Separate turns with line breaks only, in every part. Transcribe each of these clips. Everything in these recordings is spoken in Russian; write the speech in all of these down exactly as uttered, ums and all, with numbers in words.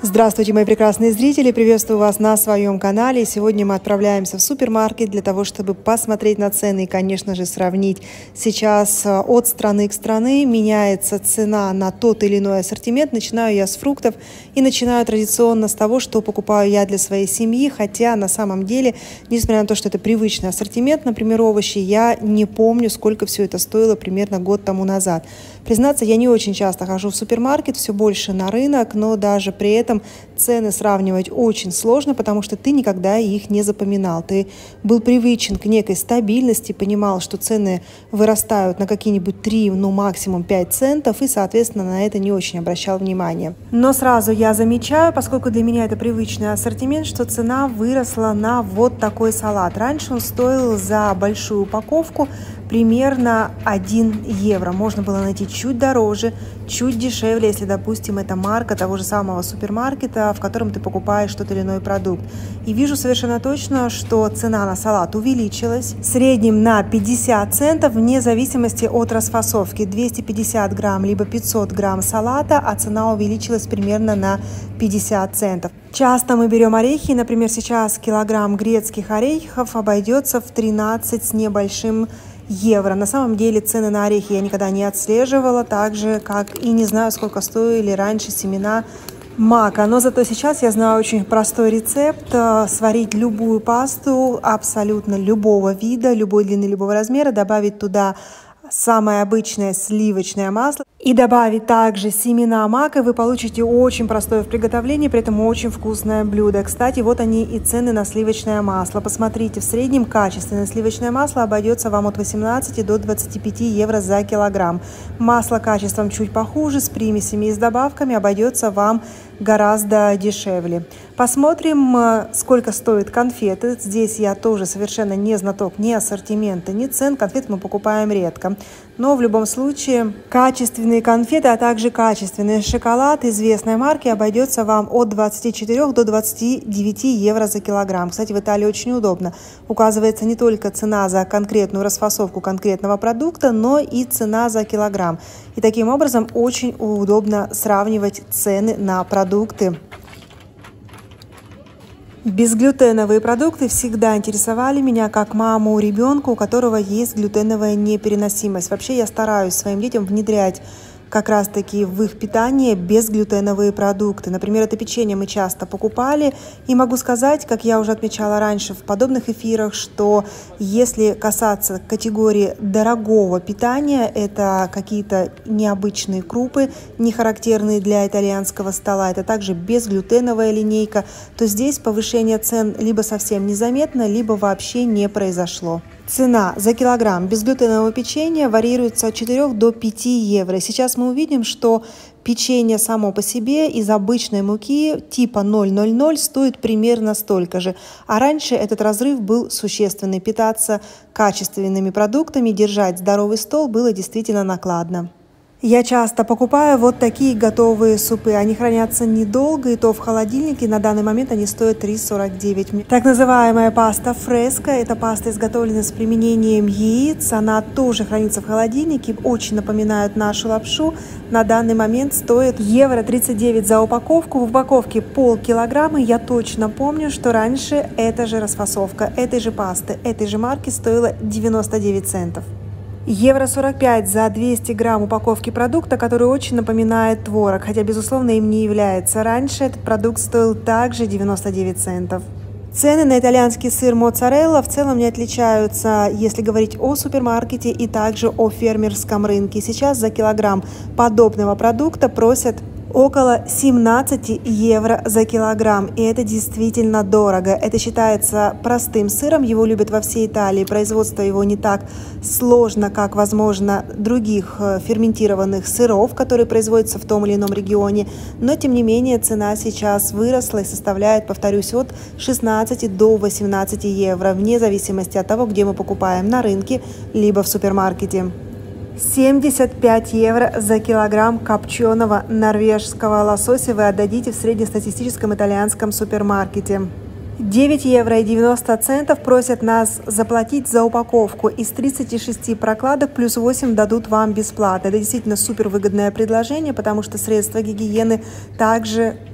Здравствуйте, мои прекрасные зрители! Приветствую вас на своем канале. Сегодня мы отправляемся в супермаркет для того, чтобы посмотреть на цены и, конечно же, сравнить. Сейчас от страны к стране меняется цена на тот или иной ассортимент. Начинаю я с фруктов и начинаю традиционно с того, что покупаю я для своей семьи. Хотя на самом деле, несмотря на то, что это привычный ассортимент, например, овощи, я не помню, сколько все это стоило примерно год тому назад. Признаться, я не очень часто хожу в супермаркет, все больше на рынок, но даже при этом цены сравнивать очень сложно, потому что ты никогда их не запоминал. Ты был привычен к некой стабильности, понимал, что цены вырастают на какие-нибудь три, ну максимум пять центов, и, соответственно, на это не очень обращал внимания. Но сразу я замечаю, поскольку для меня это привычный ассортимент, что цена выросла на вот такой салат. Раньше он стоил за большую упаковку примерно один евро. Можно было найти чуть дороже, чуть дешевле, если, допустим, это марка того же самого супермаркета, в котором ты покупаешь тот или иной продукт. И вижу совершенно точно, что цена на салат увеличилась в среднем на пятьдесят центов, вне зависимости от расфасовки. двести пятьдесят грамм либо пятьсот грамм салата, а цена увеличилась примерно на пятьдесят центов. Часто мы берем орехи, например, сейчас килограмм грецких орехов обойдется в тринадцать с небольшим евро. На самом деле цены на орехи я никогда не отслеживала, так же, как и не знаю, сколько стоили раньше семена мака. Но зато сейчас я знаю очень простой рецепт. Сварить любую пасту абсолютно любого вида, любой длины, любого размера, добавить туда самое обычное сливочное масло и добавить также семена мака, вы получите очень простое в приготовлении, при этом очень вкусное блюдо. Кстати, вот они и цены на сливочное масло. Посмотрите, в среднем качественное сливочное масло обойдется вам от восемнадцати до двадцати пяти евро за килограмм. Масло качеством чуть похуже, с примесями и с добавками, обойдется вам гораздо дешевле. Посмотрим, сколько стоят конфеты. Здесь я тоже совершенно не знаток ни ассортимента, ни цен. Конфеты мы покупаем редко. Но в любом случае качественные конфеты, а также качественный шоколад известной марки обойдется вам от двадцати четырёх до двадцати девяти евро за килограмм. Кстати, в Италии очень удобно. Указывается не только цена за конкретную расфасовку конкретного продукта, но и цена за килограмм. И таким образом очень удобно сравнивать цены на продукты. Безглютеновые продукты всегда интересовали меня как маму ребенка, у которого есть глютеновая непереносимость. Вообще я стараюсь своим детям внедрять как раз-таки в их питание безглютеновые продукты. Например, это печенье мы часто покупали. И могу сказать, как я уже отмечала раньше в подобных эфирах, что если касаться категории дорогого питания, это какие-то необычные крупы, не характерные для итальянского стола, это также безглютеновая линейка, то здесь повышение цен либо совсем незаметно, либо вообще не произошло. Цена за килограмм безглютенового печенья варьируется от четырёх до пяти евро. Сейчас мы увидим, что печенье само по себе из обычной муки типа ноль ноль ноль стоит примерно столько же. А раньше этот разрыв был существенный. Питаться качественными продуктами, держать здоровый стол было действительно накладно. Я часто покупаю вот такие готовые супы. Они хранятся недолго, и то в холодильнике. На данный момент они стоят три сорок девять. Так называемая паста фреско. Это паста изготовлена с применением яиц. Она тоже хранится в холодильнике. Очень напоминает нашу лапшу. На данный момент стоит евро тридцать девять за упаковку. В упаковке полкилограмма. Я точно помню, что раньше эта же расфасовка этой же пасты, этой же марки стоила девяносто девять центов. Евро сорок пять за двести грамм упаковки продукта, который очень напоминает творог, хотя, безусловно, им не является. Раньше этот продукт стоил также девяносто девять центов. Цены на итальянский сыр моцарелла в целом не отличаются, если говорить о супермаркете и также о фермерском рынке. Сейчас за килограмм подобного продукта просят около семнадцати евро за килограмм, и это действительно дорого. Это считается простым сыром, его любят во всей Италии, производство его не так сложно, как, возможно, других ферментированных сыров, которые производятся в том или ином регионе, но, тем не менее, цена сейчас выросла и составляет, повторюсь, от шестнадцати до восемнадцати евро, вне зависимости от того, где мы покупаем, на рынке, либо в супермаркете. семьдесят пять евро за килограмм копченого норвежского лосося вы отдадите в среднестатистическом итальянском супермаркете. девять евро и девяносто центов просят нас заплатить за упаковку. Из тридцати шести прокладок плюс восемь дадут вам бесплатно. Это действительно супер выгодное предложение, потому что средства гигиены также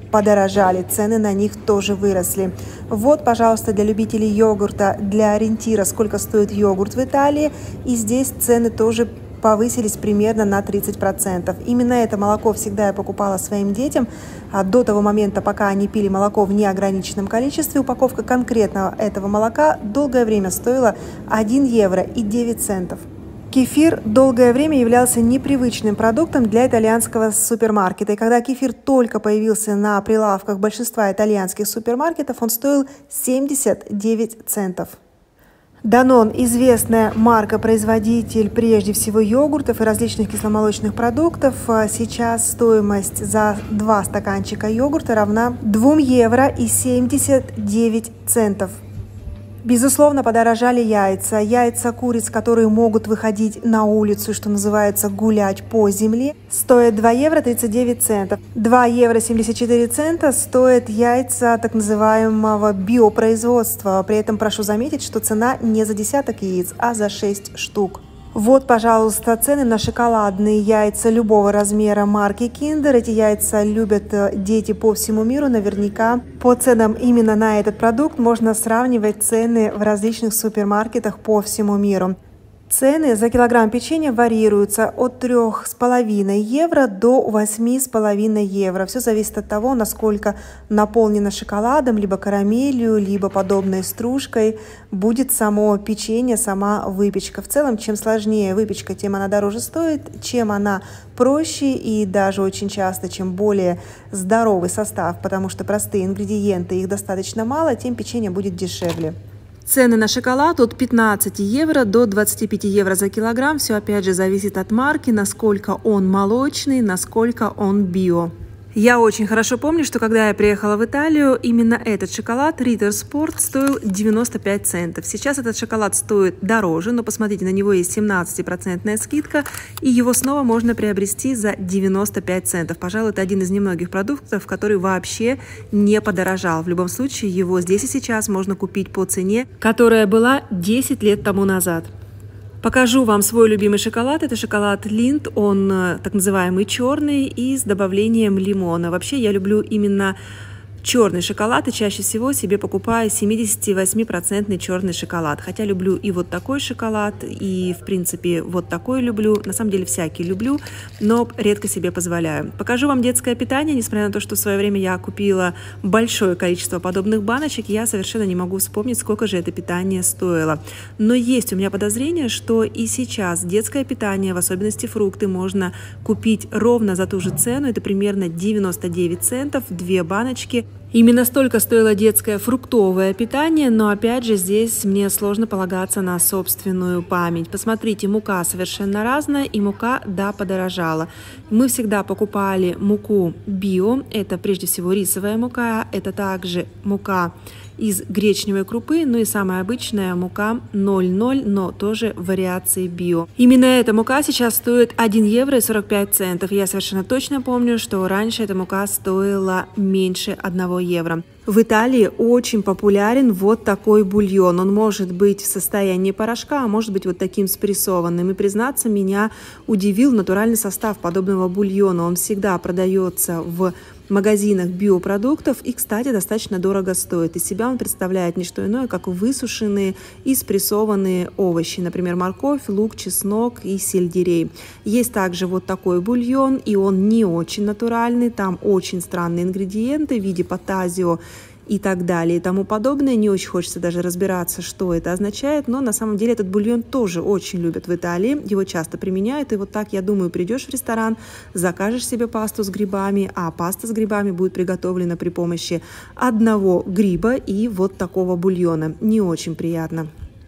подорожали, цены на них тоже выросли. Вот, пожалуйста, для любителей йогурта, для ориентира, сколько стоит йогурт в Италии. И здесь цены тоже повысились примерно на тридцать процентов. Именно это молоко всегда я покупала своим детям. До того момента, пока они пили молоко в неограниченном количестве, упаковка конкретно этого молока долгое время стоила один евро и девять центов. Кефир долгое время являлся непривычным продуктом для итальянского супермаркета. И когда кефир только появился на прилавках большинства итальянских супермаркетов, он стоил семьдесят девять центов. Данон – известная марка-производитель прежде всего йогуртов и различных кисломолочных продуктов. Сейчас стоимость за два стаканчика йогурта равна двум евро и семьдесят девять центов. Безусловно, подорожали яйца. Яйца куриц, которые могут выходить на улицу, что называется, гулять по земле, стоят два евро тридцать девять центов. два евро семьдесят четыре цента стоят яйца так называемого биопроизводства. При этом прошу заметить, что цена не за десяток яиц, а за шесть штук. Вот, пожалуйста, цены на шоколадные яйца любого размера марки Kinder. Эти яйца любят дети по всему миру. Наверняка по ценам именно на этот продукт можно сравнивать цены в различных супермаркетах по всему миру. Цены за килограмм печенья варьируются от трёх с половиной евро до восьми с половиной евро. Все зависит от того, насколько наполнено шоколадом, либо карамелью, либо подобной стружкой будет само печенье, сама выпечка. В целом, чем сложнее выпечка, тем она дороже стоит, чем она проще и даже очень часто, чем более здоровый состав, потому что простые ингредиенты, их достаточно мало, тем печенье будет дешевле. Цены на шоколад от пятнадцати евро до двадцати пяти евро за килограмм. Все опять же зависит от марки, насколько он молочный, насколько он био. Я очень хорошо помню, что когда я приехала в Италию, именно этот шоколад Ritter Sport стоил девяносто пять центов. Сейчас этот шоколад стоит дороже, но посмотрите, на него есть семнадцатипроцентная скидка, и его снова можно приобрести за девяносто пять центов. Пожалуй, это один из немногих продуктов, который вообще не подорожал. В любом случае, его здесь и сейчас можно купить по цене, которая была десять лет тому назад. Покажу вам свой любимый шоколад. Это шоколад Lindt, он так называемый черный и с добавлением лимона. Вообще я люблю именно черный шоколад и чаще всего себе покупаю семидесятивосьмипроцентный черный шоколад. Хотя люблю и вот такой шоколад, и в принципе вот такой люблю. На самом деле всякий люблю, но редко себе позволяю. Покажу вам детское питание. Несмотря на то, что в свое время я купила большое количество подобных баночек, я совершенно не могу вспомнить, сколько же это питание стоило. Но есть у меня подозрение, что и сейчас детское питание, в особенности фрукты, можно купить ровно за ту же цену. Это примерно девяносто девять центов, две баночки. Именно столько стоило детское фруктовое питание, но опять же здесь мне сложно полагаться на собственную память. Посмотрите, мука совершенно разная, и мука, да, подорожала. Мы всегда покупали муку био, это прежде всего рисовая мука, это также мука из гречневой крупы, ну и самая обычная мука ноль ноль, но тоже вариации био. Именно эта мука сейчас стоит один евро и сорок пять центов. Я совершенно точно помню, что раньше эта мука стоила меньше одного евро. В Италии очень популярен вот такой бульон. Он может быть в состоянии порошка, а может быть вот таким спрессованным. И, признаться, меня удивил натуральный состав подобного бульона. Он всегда продается в магазинах биопродуктов и, кстати, достаточно дорого стоит. Из себя он представляет не что иное, как высушенные и спрессованные овощи, например, морковь, лук, чеснок и сельдерей. Есть также вот такой бульон, и он не очень натуральный, там очень странные ингредиенты в виде потазио и так далее и тому подобное. Не очень хочется даже разбираться, что это означает, но на самом деле этот бульон тоже очень любят в Италии, его часто применяют, и вот так, я думаю, придешь в ресторан, закажешь себе пасту с грибами, а паста с грибами будет приготовлена при помощи одного гриба и вот такого бульона. Не очень приятно.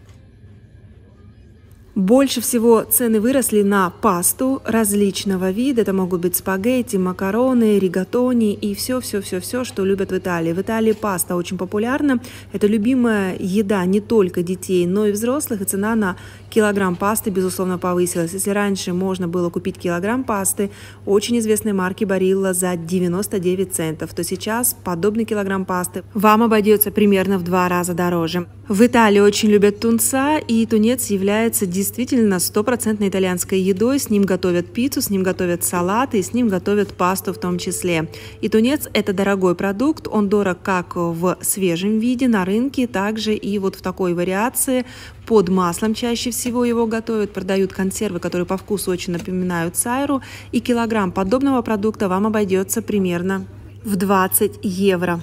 Больше всего цены выросли на пасту различного вида. Это могут быть спагетти, макароны, ригатони и все-все-все-все, что любят в Италии. В Италии паста очень популярна. Это любимая еда не только детей, но и взрослых. И цена на килограмм пасты, безусловно, повысилась. Если раньше можно было купить килограмм пасты очень известной марки Барилла за девяносто девять центов, то сейчас подобный килограмм пасты вам обойдется примерно в два раза дороже. В Италии очень любят тунца, и тунец является дизайном действительно стопроцентной итальянской едой. С ним готовят пиццу, с ним готовят салаты, и с ним готовят пасту в том числе. И тунец – это дорогой продукт, он дорог как в свежем виде на рынке, также и вот в такой вариации. Под маслом чаще всего его готовят, продают консервы, которые по вкусу очень напоминают сайру, и килограмм подобного продукта вам обойдется примерно в двадцать евро.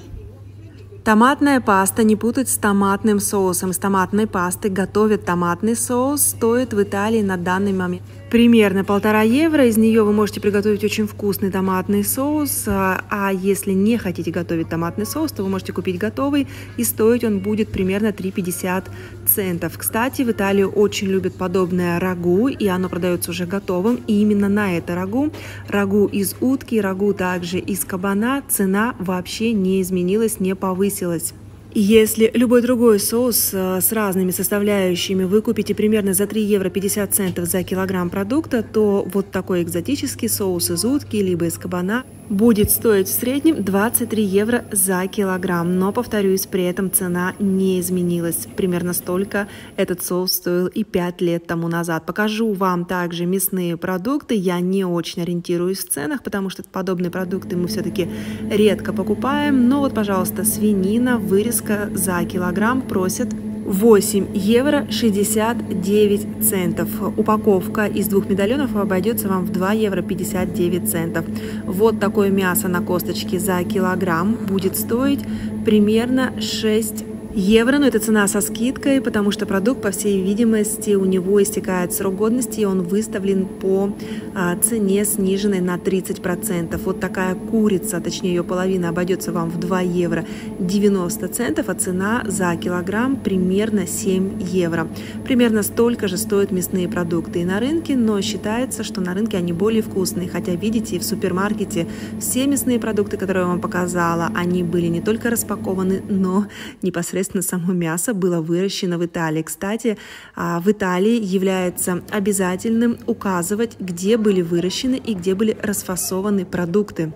Томатная паста не путать с томатным соусом. С томатной пастой готовят томатный соус, стоит в Италии на данный момент примерно полтора евро. Из нее вы можете приготовить очень вкусный томатный соус. А если не хотите готовить томатный соус, то вы можете купить готовый, и стоить он будет примерно три пятьдесят центов. Кстати, в Италии очень любят подобное рагу, и оно продается уже готовым. И именно на это рагу, рагу из утки, рагу также из кабана, цена вообще не изменилась, не повысилась. Если любой другой соус с разными составляющими вы купите примерно за три евро пятьдесят центов за килограмм продукта, то вот такой экзотический соус из утки либо из кабана будет стоить в среднем двадцать три евро за килограмм. Но, повторюсь, при этом цена не изменилась. Примерно столько этот соус стоил и пять лет тому назад. Покажу вам также мясные продукты. Я не очень ориентируюсь в ценах, потому что подобные продукты мы все-таки редко покупаем. Но вот, пожалуйста, свинина, вырезка за килограмм просят восемь евро шестьдесят девять центов. Упаковка из двух медальонов обойдется вам в два евро пятьдесят девять центов. Вот такое мясо на косточке за килограмм будет стоить примерно шесть евро, но это цена со скидкой, потому что продукт, по всей видимости, у него истекает срок годности, и он выставлен по а, цене, сниженной на тридцать процентов. Вот такая курица, точнее ее половина, обойдется вам в два евро девяносто центов, а цена за килограмм примерно семь евро. Примерно столько же стоят мясные продукты и на рынке, но считается, что на рынке они более вкусные, хотя, видите, в супермаркете все мясные продукты, которые я вам показала, они были не только распакованы, но непосредственно само мясо было выращено в Италии. Кстати, в Италии является обязательным указывать, где были выращены и где были расфасованы продукты.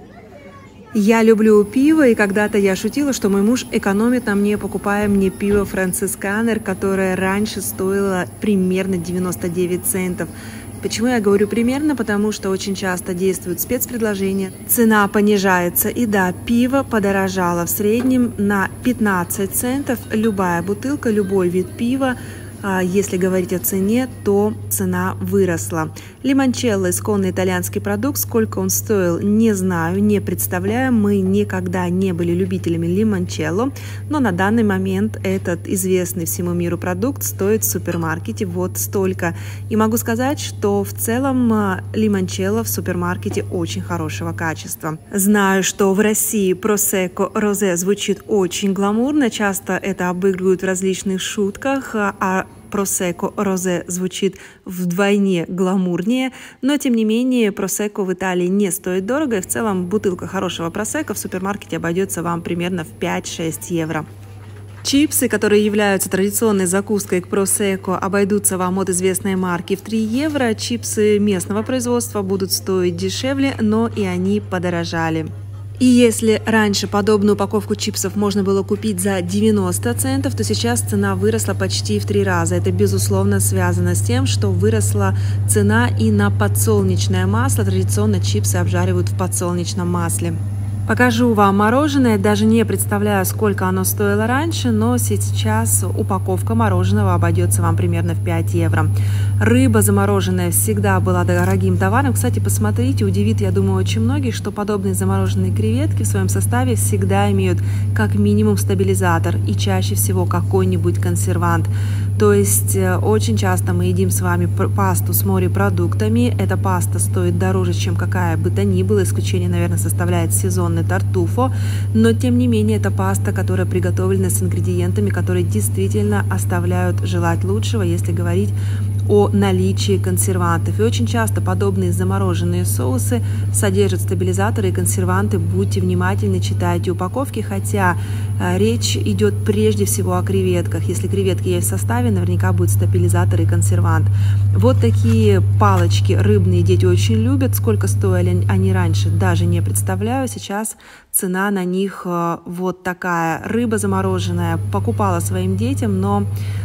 Я люблю пиво, и когда-то я шутила, что мой муж экономит на мне, покупая мне пиво Францисканер, которое раньше стоило примерно девяносто девять центов. Почему я говорю примерно? Потому что очень часто действуют спецпредложения, цена понижается, и да, пиво подорожало в среднем на пятнадцать центов. Любая бутылка, любой вид пива, если говорить о цене, то цена выросла. Лимончелло – исконный итальянский продукт. Сколько он стоил, не знаю, не представляю. Мы никогда не были любителями лимончелло, но на данный момент этот известный всему миру продукт стоит в супермаркете вот столько. И могу сказать, что в целом лимончелло в супермаркете очень хорошего качества. Знаю, что в России просекко розе звучит очень гламурно, часто это обыгрывают в различных шутках, а просекко розе звучит вдвойне гламурнее, но тем не менее просекко в Италии не стоит дорого, и в целом бутылка хорошего просекко в супермаркете обойдется вам примерно в пять-шесть евро. Чипсы, которые являются традиционной закуской к просекко, обойдутся вам от известной марки в три евро. Чипсы местного производства будут стоить дешевле, но и они подорожали. И если раньше подобную упаковку чипсов можно было купить за девяносто центов, то сейчас цена выросла почти в три раза. Это, безусловно, связано с тем, что выросла цена и на подсолнечное масло. Традиционно чипсы обжаривают в подсолнечном масле. Покажу вам мороженое, даже не представляю, сколько оно стоило раньше, но сейчас упаковка мороженого обойдется вам примерно в пять евро. Рыба замороженная всегда была дорогим товаром. Кстати, посмотрите, удивит, я думаю, очень многих, что подобные замороженные креветки в своем составе всегда имеют как минимум стабилизатор и чаще всего какой-нибудь консервант. То есть очень часто мы едим с вами пасту с морепродуктами. Эта паста стоит дороже, чем какая бы то ни было. Исключение, наверное, составляет сезонный тартуфо. Но, тем не менее, это паста, которая приготовлена с ингредиентами, которые действительно оставляют желать лучшего, если говорить о наличии консервантов. И очень часто подобные замороженные соусы содержат стабилизаторы и консерванты. Будьте внимательны, читайте упаковки, хотя э, речь идет прежде всего о креветках. Если креветки есть в составе, наверняка будет стабилизатор и консервант. Вот такие палочки рыбные дети очень любят. Сколько стоили они раньше, даже не представляю. Сейчас цена на них э, вот такая. Рыба замороженная покупала своим детям, но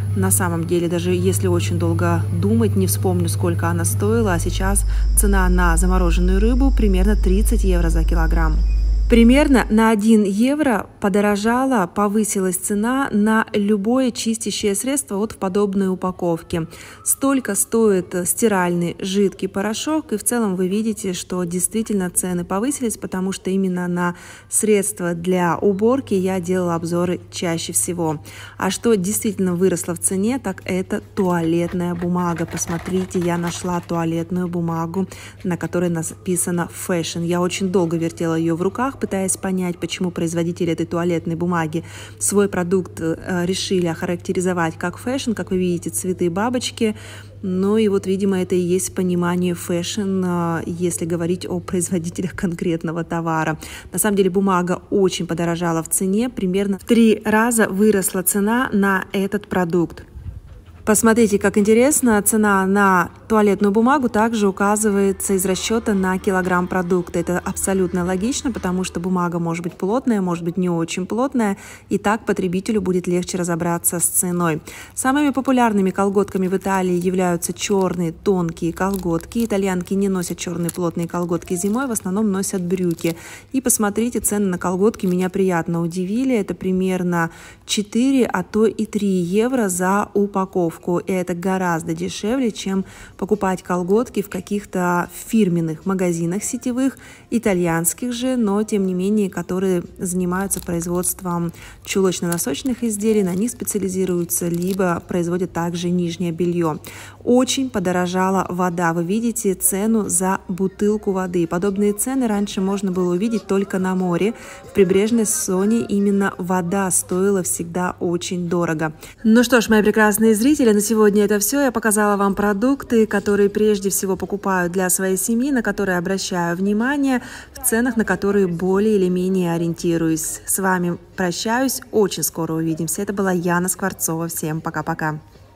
На самом деле, даже если очень долго думать, не вспомню, сколько она стоила, а сейчас цена на замороженную рыбу примерно тридцать евро за килограмм. Примерно на один евро подорожала, повысилась цена на любое чистящее средство вот в подобной упаковке. Столько стоит стиральный жидкий порошок, и в целом вы видите, что действительно цены повысились, потому что именно на средства для уборки я делала обзоры чаще всего. А что действительно выросло в цене, так это туалетная бумага. Посмотрите, я нашла туалетную бумагу, на которой написано «Fashion». Я очень долго вертела ее в руках, пытаясь понять, почему производители этой туалетной бумаги свой продукт э, решили охарактеризовать как фэшн. Как вы видите, цветы и бабочки. Ну и вот, видимо, это и есть понимание фэшн, э, если говорить о производителях конкретного товара. На самом деле бумага очень подорожала в цене. Примерно в три раза выросла цена на этот продукт. Посмотрите, как интересно, цена на туалетную бумагу также указывается из расчета на килограмм продукта. Это абсолютно логично, потому что бумага может быть плотная, может быть не очень плотная, и так потребителю будет легче разобраться с ценой. Самыми популярными колготками в Италии являются черные тонкие колготки. Итальянки не носят черные плотные колготки зимой, в основном носят брюки. И посмотрите, цены на колготки меня приятно удивили. Это примерно четыре, а то и три евро за упаковку. И это гораздо дешевле, чем покупать колготки в каких-то фирменных магазинах сетевых, итальянских же, но тем не менее, которые занимаются производством чулочно-носочных изделий, на них специализируются, либо производят также нижнее белье. Очень подорожала вода. Вы видите цену за бутылку воды. Подобные цены раньше можно было увидеть только на море. В прибрежной зоне именно вода стоила всегда очень дорого. Ну что ж, мои прекрасные зрители, на сегодня это все. Я показала вам продукты, которые прежде всего покупаю для своей семьи, на которые обращаю внимание, в ценах, на которые более или менее ориентируюсь. С вами прощаюсь, очень скоро увидимся. Это была Яна Скворцова. Всем пока-пока.